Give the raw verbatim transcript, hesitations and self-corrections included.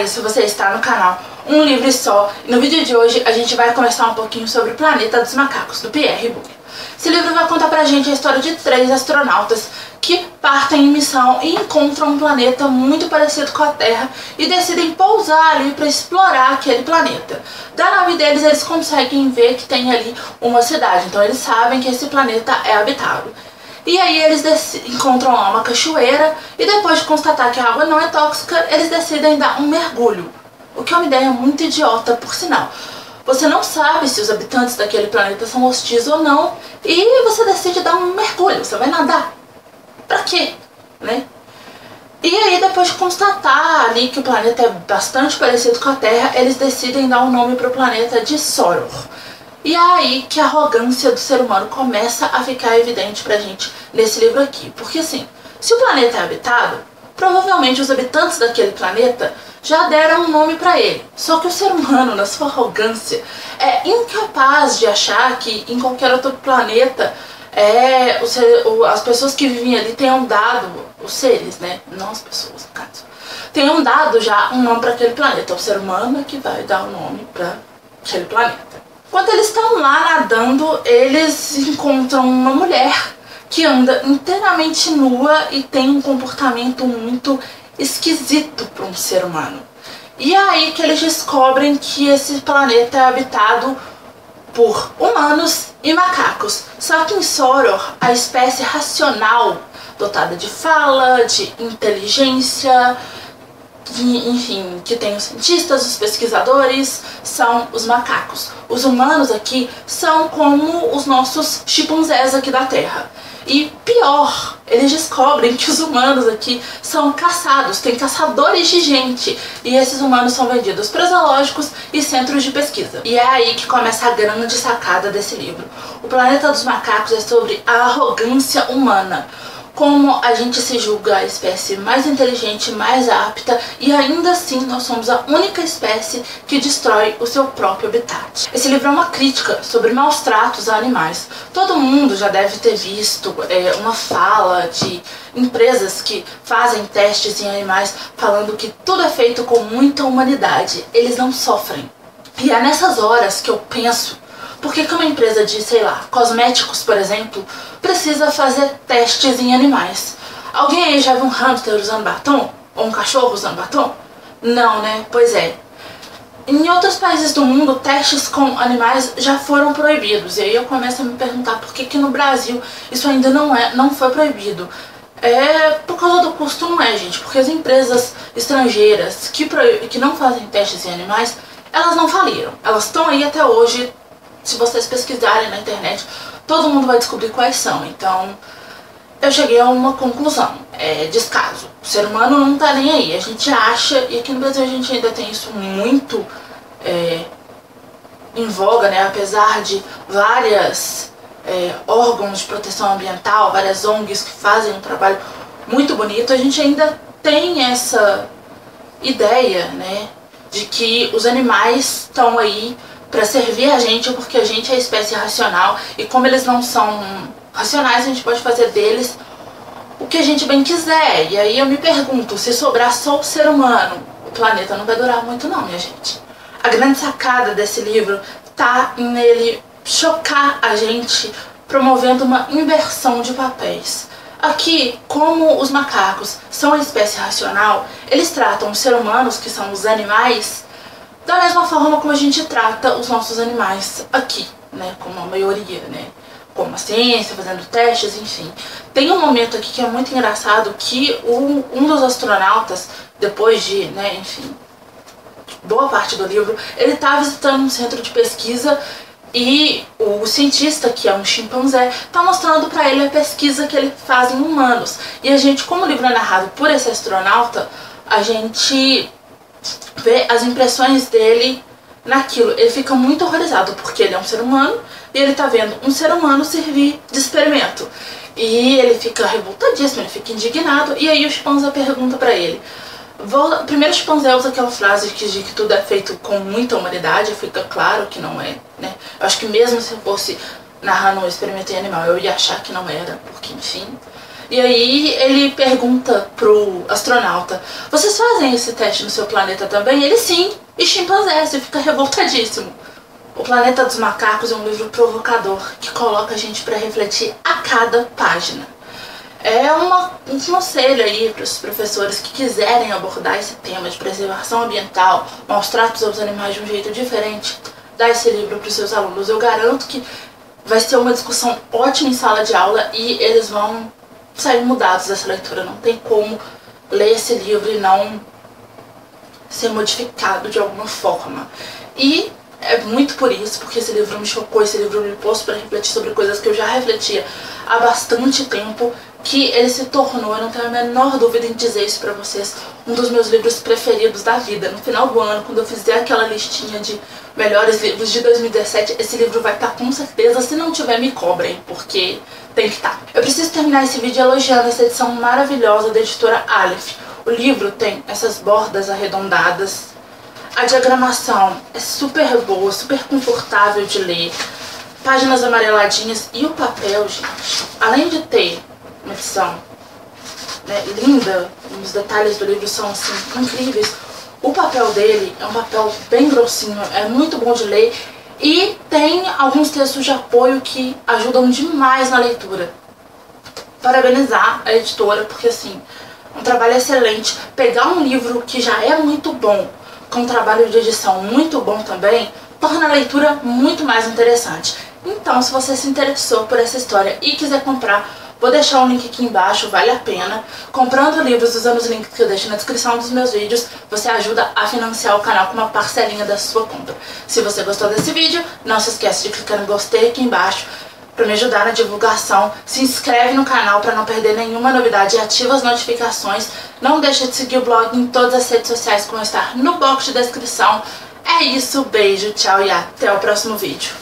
se você está no canal Um Livro Só. E no vídeo de hoje a gente vai conversar um pouquinho sobre O Planeta dos Macacos, do Pierre Boulle. Esse livro vai contar pra gente a história de três astronautas que partem em missão e encontram um planeta muito parecido com a Terra e decidem pousar ali para explorar aquele planeta. Da nave deles eles conseguem ver que tem ali uma cidade, então eles sabem que esse planeta é habitado. E aí eles encontram lá uma cachoeira e depois de constatar que a água não é tóxica, eles decidem dar um mergulho. O que é uma ideia muito idiota, por sinal. Você não sabe se os habitantes daquele planeta são hostis ou não e você decide dar um mergulho, você vai nadar. Pra quê? Né? E aí depois de constatar ali que o planeta é bastante parecido com a Terra, eles decidem dar um nome para o planeta de Soror. E é aí que a arrogância do ser humano começa a ficar evidente pra gente nesse livro aqui. Porque assim, se o planeta é habitado, provavelmente os habitantes daquele planeta já deram um nome pra ele. Só que o ser humano, na sua arrogância, é incapaz de achar que em qualquer outro planeta é, o ser, o, as pessoas que vivem ali tenham dado, os seres, né? Não as pessoas, no caso, tenham dado já um nome para aquele planeta. O ser humano é que vai dar o nome para aquele planeta. Quando eles estão lá nadando, eles encontram uma mulher que anda inteiramente nua e tem um comportamento muito esquisito para um ser humano. E é aí que eles descobrem que esse planeta é habitado por humanos e macacos. Só que em Soror, a espécie racional, dotada de fala, de inteligência, que, enfim, que tem os cientistas, os pesquisadores, são os macacos. Os humanos aqui são como os nossos chimpanzés aqui da Terra. E pior, eles descobrem que os humanos aqui são caçados, tem caçadores de gente. E esses humanos são vendidos para zoológicos e centros de pesquisa. E é aí que começa a grande sacada desse livro. O Planeta dos Macacos é sobre a arrogância humana. Como a gente se julga a espécie mais inteligente, mais apta, e ainda assim nós somos a única espécie que destrói o seu próprio habitat. Esse livro é uma crítica sobre maus tratos a animais. Todo mundo já deve ter visto é, uma fala de empresas que fazem testes em animais falando que tudo é feito com muita humanidade. Eles não sofrem. E é nessas horas que eu penso: por que que uma empresa de, sei lá, cosméticos, por exemplo, precisa fazer testes em animais? Alguém aí já viu um hamster usando batom? Ou um cachorro usando batom? Não, né? Pois é. Em outros países do mundo, testes com animais já foram proibidos. E aí eu começo a me perguntar por que que no Brasil isso ainda não, é, não foi proibido. É por causa do custo, não é, gente? Porque as empresas estrangeiras que, que não fazem testes em animais, elas não faliram. Elas estão aí até hoje. Se vocês pesquisarem na internet, todo mundo vai descobrir quais são. Então, eu cheguei a uma conclusão. É descaso. O ser humano não tá nem aí. A gente acha, e aqui no Brasil a gente ainda tem isso muito é, em voga, né? Apesar de várias é, órgãos de proteção ambiental, várias O N Gs que fazem um trabalho muito bonito, a gente ainda tem essa ideia, né? De que os animais estão aí para servir a gente, porque a gente é a espécie racional e como eles não são racionais, a gente pode fazer deles o que a gente bem quiser. E aí eu me pergunto, se sobrar só o ser humano, o planeta não vai durar muito não, minha gente. A grande sacada desse livro tá nele chocar a gente, promovendo uma inversão de papéis. Aqui, como os macacos são a espécie racional, eles tratam os seres humanos, que são os animais, da mesma forma como a gente trata os nossos animais aqui, né, como a maioria, né, como a ciência, fazendo testes, enfim. Tem um momento aqui que é muito engraçado, que o, um dos astronautas, depois de, né, enfim, boa parte do livro, ele tá visitando um centro de pesquisa e o cientista, que é um chimpanzé, tá mostrando pra ele a pesquisa que ele faz em humanos. E a gente, como o livro é narrado por esse astronauta, a gente vê as impressões dele naquilo. Ele fica muito horrorizado porque ele é um ser humano e ele tá vendo um ser humano servir de experimento. E ele fica revoltadíssimo, ele fica indignado. E aí o chimpanzé pergunta pra ele. Vou, primeiro o chimpanzé usa aquela frase que diz que tudo é feito com muita humanidade. Fica claro que não é, né? Eu acho que mesmo se fosse narrando um experimento em animal, eu ia achar que não era, porque enfim. E aí ele pergunta pro astronauta: vocês fazem esse teste no seu planeta também? Ele sim, e chimpanzés, e fica revoltadíssimo. O Planeta dos Macacos é um livro provocador que coloca a gente para refletir a cada página. É uma, um conselho aí para os professores que quiserem abordar esse tema de preservação ambiental, maus tratos aos animais de um jeito diferente. Dá esse livro para os seus alunos. Eu garanto que vai ser uma discussão ótima em sala de aula e eles vão sair mudados dessa leitura. Não tem como ler esse livro e não ser modificado de alguma forma. E é muito por isso, porque esse livro me chocou, esse livro me pôs para refletir sobre coisas que eu já refletia há bastante tempo, que ele se tornou, eu não tenho a menor dúvida em dizer isso pra vocês, um dos meus livros preferidos da vida. No final do ano, quando eu fizer aquela listinha de melhores livros de dois mil e dezessete, esse livro vai estar com certeza. Se não tiver, me cobrem, porque tem que estar. Eu preciso terminar esse vídeo elogiando essa edição maravilhosa da editora Aleph. O livro tem essas bordas arredondadas, a diagramação é super boa, super confortável de ler, páginas amareladinhas e o papel, gente, além de ter uma edição, né, linda, os detalhes do livro são assim incríveis, o papel dele é um papel bem grossinho, é muito bom de ler e tem alguns textos de apoio que ajudam demais na leitura. Parabenizar a editora, porque assim, um trabalho excelente. Pegar um livro que já é muito bom, com um trabalho de edição muito bom também, torna a leitura muito mais interessante. Então, se você se interessou por essa história e quiser comprar, vou deixar um link aqui embaixo, vale a pena. Comprando livros, usando os links que eu deixo na descrição dos meus vídeos, você ajuda a financiar o canal com uma parcelinha da sua compra. Se você gostou desse vídeo, não se esqueça de clicar no gostei aqui embaixo para me ajudar na divulgação. Se inscreve no canal para não perder nenhuma novidade e ativa as notificações. Não deixa de seguir o blog em todas as redes sociais que vão estar no box de descrição. É isso, beijo, tchau e até o próximo vídeo.